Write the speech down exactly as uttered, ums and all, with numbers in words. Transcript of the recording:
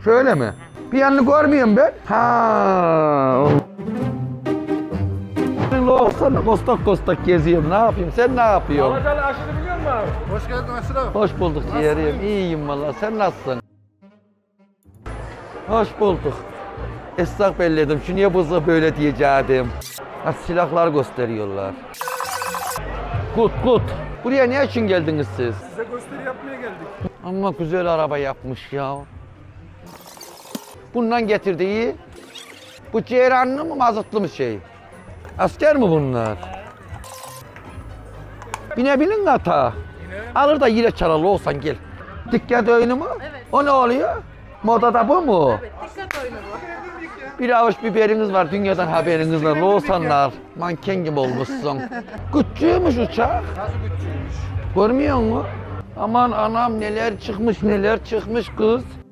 Şöyle mi? Bir yanını görmüyorum ben. Ha. Olsana kostak kostak geziyorum. Ne yapayım? Sen ne yapıyorsun? Alacalı aşırı biliyor musun abi? Hoş geldin Aşırı. Hoş bulduk ciğerim. İyiyim vallahi. Sen nasılsın? Hoş bulduk. Esnaf belledim. Şu niye buzla böyle diyeceğim. Ha, silahlar gösteriyorlar. Kut kut. Buraya ne için geldiniz siz? Size gösteri yapmaya geldik. Ama güzel araba yapmış ya. Bundan getirdiği, bu ceyranlı mı mazotlu mu şey? Asker mi bunlar? Binebilin ata. Alır da yine çaralı olsan gel. Dikkat oyunu mu? Evet. O ne oluyor? Modada bu mu? Evet, dikkat oyunu bu. Bir avuç biberiniz var, dünyadan haberiniz var. Loğusanlar, manken gibi olmuşsun. Küçüğümüş uçak. Nasıl bütçeymiş? Görmüyor musun? Aman anam neler çıkmış, neler çıkmış kız.